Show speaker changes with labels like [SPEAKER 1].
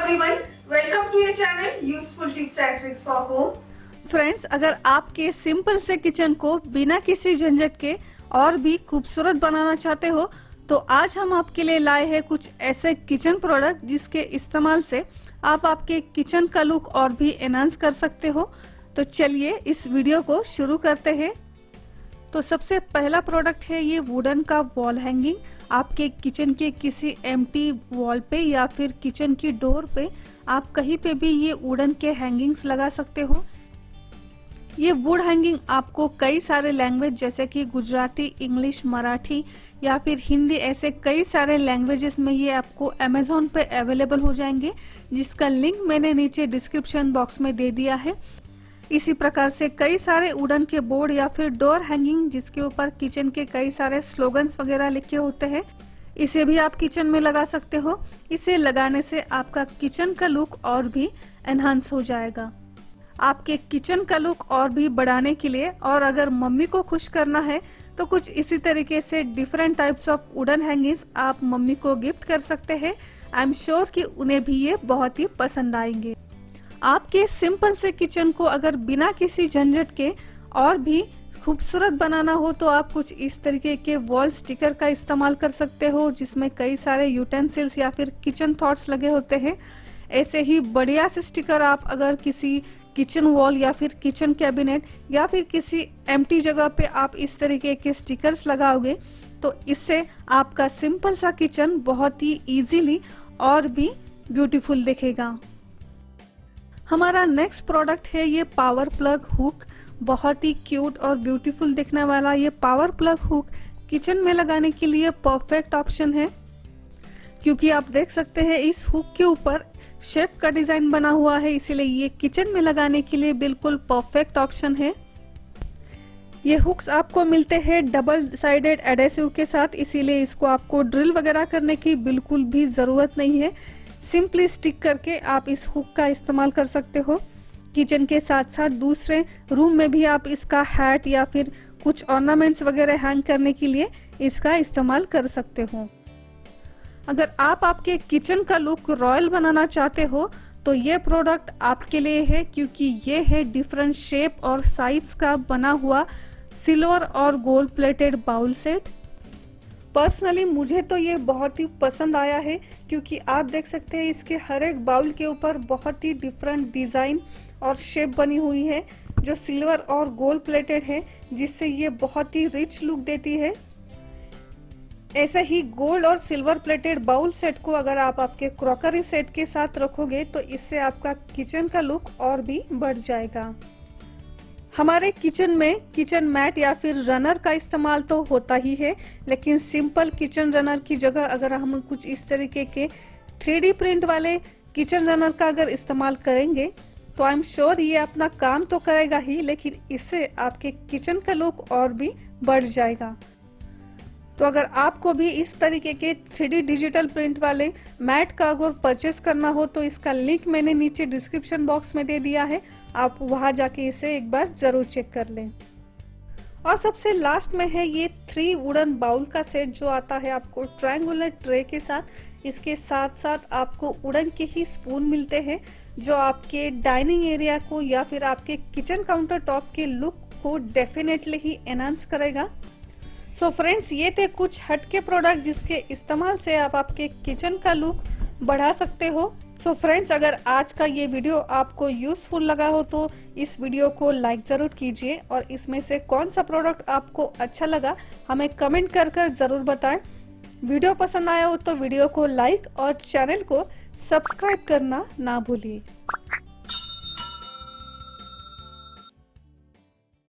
[SPEAKER 1] everyone, welcome to your channel Useful Tips and Tricks for Home।
[SPEAKER 2] Friends, अगर आपके simple से kitchen को बिना किसी झंझट के और भी खूबसूरत बनाना चाहते हो तो आज हम आपके लिए लाए हैं कुछ ऐसे किचन प्रोडक्ट जिसके इस्तेमाल से आप आपके किचन का लुक और भी एनहांस कर सकते हो। तो चलिए इस वीडियो को शुरू करते हैं। तो सबसे पहला प्रोडक्ट है ये वुडन का वॉल हैंगिंग। आपके किचन के किसी एम्प्टी वॉल पे या फिर किचन की डोर पे आप कहीं पे भी ये वुडन के हैंगिंग्स लगा सकते हो। ये वुड हैंगिंग आपको कई सारे लैंग्वेज जैसे कि गुजराती, इंग्लिश, मराठी या फिर हिंदी, ऐसे कई सारे लैंग्वेजेस में ये आपको अमेज़ॉन पे अवेलेबल हो जाएंगे, जिसका लिंक मैंने नीचे डिस्क्रिप्शन बॉक्स में दे दिया है। इसी प्रकार से कई सारे वुडन के बोर्ड या फिर डोर हैंगिंग जिसके ऊपर किचन के कई सारे स्लोगन्स वगैरह लिखे होते हैं, इसे भी आप किचन में लगा सकते हो। इसे लगाने से आपका किचन का लुक और भी एनहांस हो जाएगा। आपके किचन का लुक और भी बढ़ाने के लिए और अगर मम्मी को खुश करना है तो कुछ इसी तरीके से different types of wooden hangings आप मम्मी को गिफ्ट कर सकते हैं। आई एम श्योर कि उन्हें भी ये बहुत ही पसंद आएंगे। आपके सिंपल से किचन को अगर बिना किसी झंझट के और भी खूबसूरत बनाना हो तो आप कुछ इस तरीके के वॉल स्टिकर का इस्तेमाल कर सकते हो, जिसमें कई सारे यूटेंसिल्स या फिर किचन थॉट्स लगे होते हैं। ऐसे ही बढ़िया से स्टिकर आप अगर किसी किचन वॉल या फिर किचन कैबिनेट या फिर किसी एम्प्टी जगह पे आप इस तरीके के स्टिकर्स लगाओगे तो इससे आपका सिंपल सा किचन बहुत ही इजीली और भी ब्यूटीफुल दिखेगा। हमारा नेक्स्ट प्रोडक्ट है ये पावर प्लग हुक। बहुत ही क्यूट और ब्यूटीफुल दिखने वाला ये पावर प्लग हुक किचन में लगाने के लिए परफेक्ट ऑप्शन है, क्योंकि आप देख सकते हैं इस हुक के ऊपर शेप का डिजाइन बना हुआ है, इसीलिए ये किचन में लगाने के लिए बिल्कुल परफेक्ट ऑप्शन है। ये हुक्स आपको मिलते हैं डबल साइडेड एडेसिव के साथ, इसीलिए इसको आपको ड्रिल वगैरह करने की बिल्कुल भी जरूरत नहीं है। सिंपली स्टिक करके आप इस हुक का इस्तेमाल कर सकते हो। किचन के साथ साथ दूसरे रूम में भी आप इसका हैट या फिर कुछ ऑर्नामेंट्स वगैरह हैंग करने के लिए इसका इस्तेमाल कर सकते हो। अगर आप आपके किचन का लुक रॉयल बनाना चाहते हो तो ये प्रोडक्ट आपके लिए है, क्योंकि ये है डिफरेंट शेप और साइज का बना हुआ सिल्वर और gold plated bowl set. Personally मुझे तो ये बहुत ही पसंद आया है, क्योंकि आप देख सकते हैं इसके हर एक बाउल के ऊपर बहुत ही डिफरेंट डिजाइन और शेप बनी हुई है जो सिल्वर और गोल्ड प्लेटेड है, जिससे ये बहुत ही रिच लुक देती है। ऐसे ही गोल्ड और सिल्वर प्लेटेड बाउल सेट को अगर आप आपके क्रॉकरी सेट के साथ रखोगे तो इससे आपका किचन का लुक और भी बढ़ जाएगा। हमारे किचन में किचन मैट या फिर रनर का इस्तेमाल तो होता ही है, लेकिन सिंपल किचन रनर की जगह अगर हम कुछ इस तरीके के 3D प्रिंट वाले किचन रनर का अगर इस्तेमाल करेंगे तो आई एम श्योर ये अपना काम तो करेगा ही, लेकिन इससे आपके किचन का लुक और भी बढ़ जाएगा। तो अगर आपको भी इस तरीके के 3D डिजिटल प्रिंट वाले मैट का अगर परचेस करना हो तो इसका लिंक मैंने नीचे डिस्क्रिप्शन बॉक्स में दे दिया है, आप वहां जाके इसे एक बार जरूर चेक कर लें। और सबसे लास्ट में है ये 3 वुडन बाउल का सेट जो आता है आपको ट्रायंगुलर ट्रे के साथ। इसके साथ साथ आपको वुडन के ही स्पून मिलते हैं जो आपके डाइनिंग एरिया को या फिर आपके किचन काउंटर टॉप के लुक को डेफिनेटली ही एनहांस करेगा। सो फ्रेंड्स, ये थे कुछ हटके प्रोडक्ट जिसके इस्तेमाल से आप आपके किचन का लुक बढ़ा सकते हो। सो फ्रेंड्स, अगर आज का ये वीडियो आपको यूजफुल लगा हो तो इस वीडियो को लाइक जरूर कीजिए, और इसमें से कौन सा प्रोडक्ट आपको अच्छा लगा हमें कमेंट कर जरूर बताएं। वीडियो पसंद आया हो तो वीडियो को लाइक और चैनल को सब्सक्राइब करना ना भूलिए।